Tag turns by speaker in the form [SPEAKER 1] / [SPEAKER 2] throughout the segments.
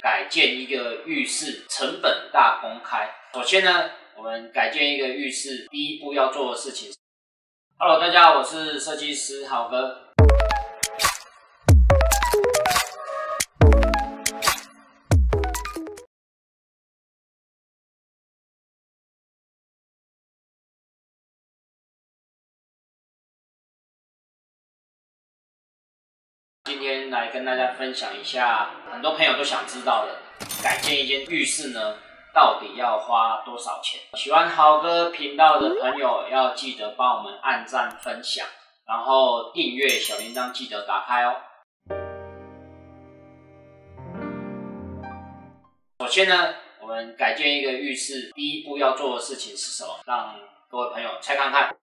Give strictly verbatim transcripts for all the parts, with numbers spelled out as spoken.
[SPEAKER 1] 改建一个浴室，成本大公开。首先呢，我们改建一个浴室，第一步要做的事情。Hello， 大家好，我是设计师豪哥。今天来跟大家分享一下，很多朋友都想知道的，改建一间浴室呢，到底要花多少钱？喜欢豪哥频道的朋友要记得帮我们按赞、分享，然后订阅小铃铛记得打开哦。首先呢，我们改建一个浴室，第一步要做的事情是什么？让各位朋友猜看看。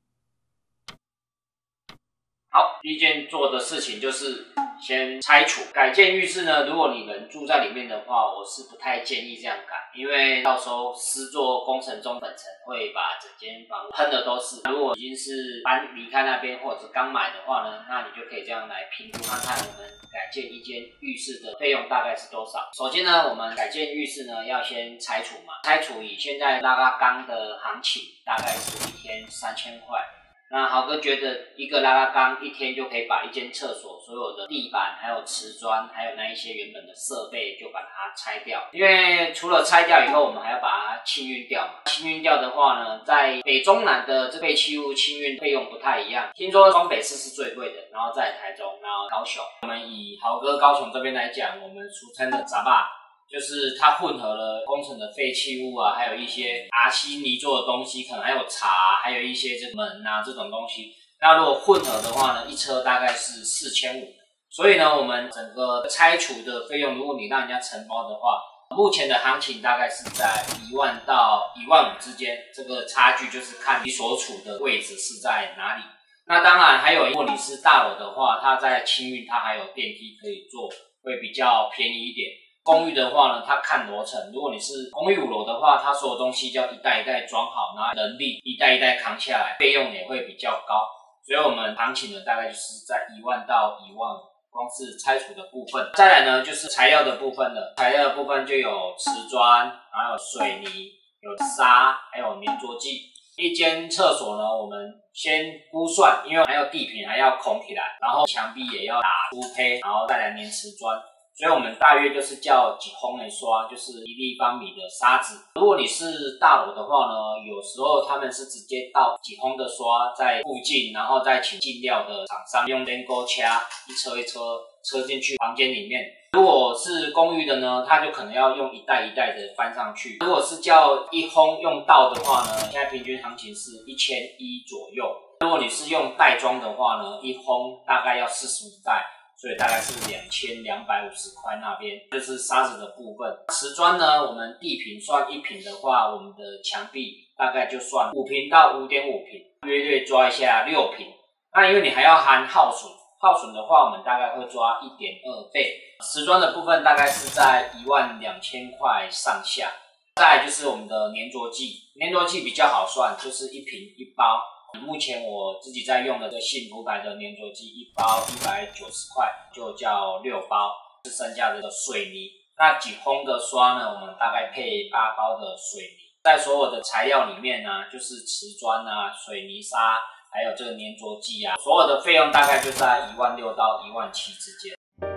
[SPEAKER 1] 好，第一件做的事情就是先拆除。改建浴室呢，如果你人住在里面的话，我是不太建议这样改，因为到时候施作工程中本层会把整间房喷的都是。如果已经是搬离开那边或者是刚买的话呢，那你就可以这样来评估看看我们改建一间浴室的费用大概是多少。首先呢，我们改建浴室呢要先拆除嘛，拆除以现在拉拉钢的行情大概是一天三千块。那豪哥觉得一个拉拉钢一天就可以把一间厕所所有的地板、还有瓷砖、还有那一些原本的设备就把它拆掉。因为除了拆掉以后，我们还要把它清运掉嘛。清运掉的话呢，在北中南的这废弃物清运费用不太一样。听说双北市是最贵的，然后在台中，然后高雄。我们以豪哥高雄这边来讲，我们俗称的杂坝。就是它混合了工程的废弃物啊，还有一些阿西泥做的东西，可能还有茶，还有一些这门啊这种东西。那如果混合的话呢，一车大概是四千五。所以呢，我们整个拆除的费用，如果你让人家承包的话，目前的行情大概是在一万到一万五之间，这个差距就是看你所处的位置是在哪里。那当然还有，如果你是大楼的话，它在清运它还有电梯可以坐，会比较便宜一点。公寓的话呢，它看楼层，如果你是公寓五楼的话，它所有东西就要一袋一袋装好，然后人力一袋一袋扛下来，费用也会比较高。所以我们行情呢，大概就是在一万到一万五，光是拆除的部分。再来呢，就是材料的部分了。材料的部分就有瓷砖，还有水泥，有沙，还有粘着剂。一间厕所呢，我们先估算，因为还有地坪还要孔起来，然后墙壁也要打粗胚，然后再来粘瓷砖。所以我们大约就是叫几烘的刷，就是一立方米的沙子。如果你是大楼的话呢，有时候他们是直接倒几烘的刷在附近，然后再请进料的厂商用连钩掐一车一车车进去房间里面。如果是公寓的呢，它就可能要用一袋一袋的搬上去。如果是叫一烘用倒的话呢，现在平均行情是一千一左右。如果你是用袋装的话呢，一烘大概要四十五袋。所以大概是两千两百五十块那边，这是沙子的部分。瓷砖呢，我们地坪算一坪的话，我们的墙壁大概就算五坪到五点五坪，约略抓一下六坪。那因为你还要含耗损，耗损的话，我们大概会抓一点二倍。瓷砖的部分大概是在一万两千块上下。再来就是我们的粘着剂，粘着剂比较好算，就是一瓶一包。目前我自己在用的这个幸福牌的粘着剂，一包一百九十块，就叫六包，是剩下的水泥。那几烘的刷呢，我们大概配八包的水泥。在所有的材料里面呢，就是瓷砖啊、水泥沙，还有这个粘着剂啊，所有的费用大概就在一万六到一万七之间。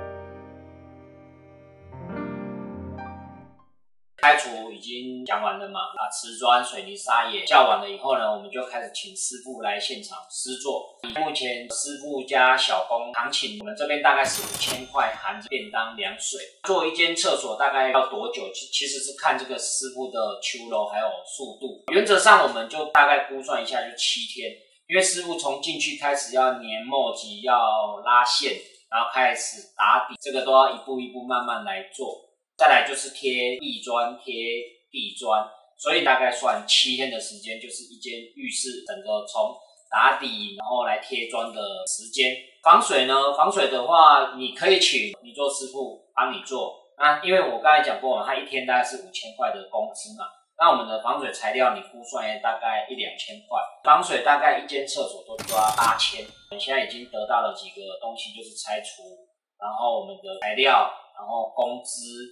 [SPEAKER 1] 拆除已经讲完了嘛，把瓷砖、水泥沙也叫完了以后呢，我们就开始请师傅来现场施作。目前师傅加小工行情，我们这边大概是五千块，含便当、凉水。做一间厕所大概要多久？其实是看这个师傅的秋楼还有速度。原则上我们就大概估算一下，就七天。因为师傅从进去开始要粘墨迹、要拉线，然后开始打底，这个都要一步一步慢慢来做。再来就是贴地砖、贴地砖，所以大概算七天的时间，就是一间浴室整个从打底然后来贴砖的时间。防水呢，防水的话，你可以请你做师傅帮你做。那因为我刚才讲过嘛，它一天大概是五千块的工资嘛，那我们的防水材料你估算也大概一两千块，防水大概一间厕所都抓八千。现在已经得到了几个东西，就是拆除，然后我们的材料，然后工资。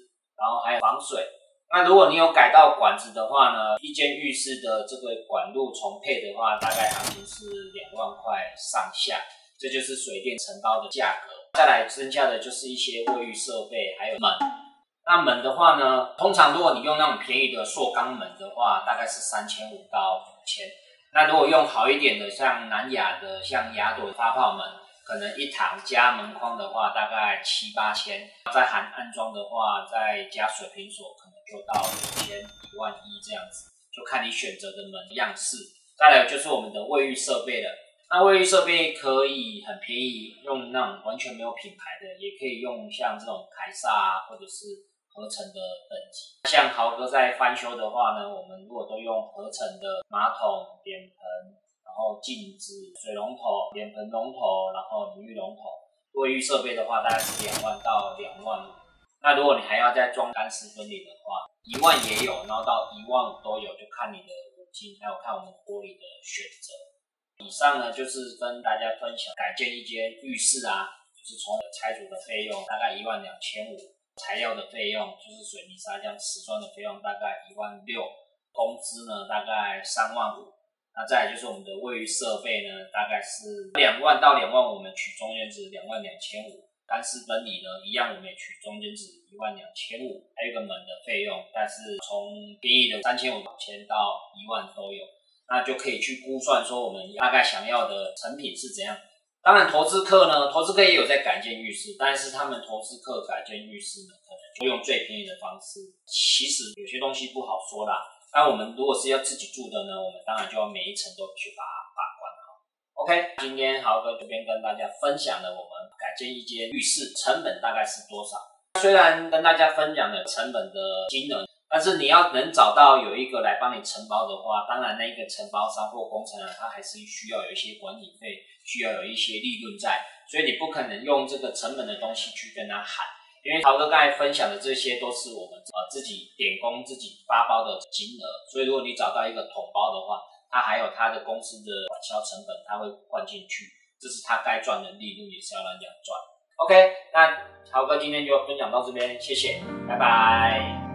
[SPEAKER 1] 然后还有防水。那如果你有改到管子的话呢，一间浴室的这个管路重配的话，大概行情是两万块上下，这就是水电承包的价格。再来剩下的就是一些卫浴设备，还有门。那门的话呢，通常如果你用那种便宜的塑钢门的话，大概是三千五到五千。那如果用好一点的，像南亚的，像雅朵发泡门，可能一堂加门框的话，大概七八千。再含安装的话，再加水平锁，可能就到五千、一万一这样子，就看你选择的门样式。再来就是我们的卫浴设备了。那卫浴设备可以很便宜，用那种完全没有品牌的，也可以用像这种凯撒啊，或者是合成的等级。像豪哥在翻修的话呢，我们如果都用合成的马桶、脸盆，然后镜子、水龙头、脸盆龙头，然后淋浴龙头。卫浴设备的话，大概是两万到两万五。那如果你还要再装干湿分离的话，一万也有，然后到一万五都有，就看你的五金，还有看我们玻璃的选择。以上呢就是跟大家分享改建一间浴室啊，就是从拆除的费用大概一万两千五，材料的费用就是水泥砂浆、瓷砖的费用大概一万六，工资呢大概三万五。那再来就是我们的卫浴设备呢，大概是两万到两万，我们取中间值两万两千五。干湿分离呢，一样我们也取中间值一万两千五。还有一个门的费用，但是从便宜的三千五千到一万都有。那就可以去估算说我们大概想要的成品是怎样。当然投资客呢，投资客也有在改建浴室，但是他们投资客改建浴室呢，可能就用最便宜的方式。其实有些东西不好说啦。那我们如果是要自己住的呢，我们当然就要每一层都去把它把关好。OK， 今天豪哥这边跟大家分享了我们改建一间浴室成本大概是多少。虽然跟大家分享了成本的金额，但是你要能找到有一个来帮你承包的话，当然那个承包商或工程人他还是需要有一些管理费，需要有一些利润在，所以你不可能用这个成本的东西去跟他喊。因为豪哥刚才分享的这些都是我们呃自己点工自己发包的金额，所以如果你找到一个统包的话，他还有他的公司的管销成本他会换进去，这是他该赚的利润也是要让人家赚。OK， 那豪哥今天就分享到这边，谢谢，拜拜。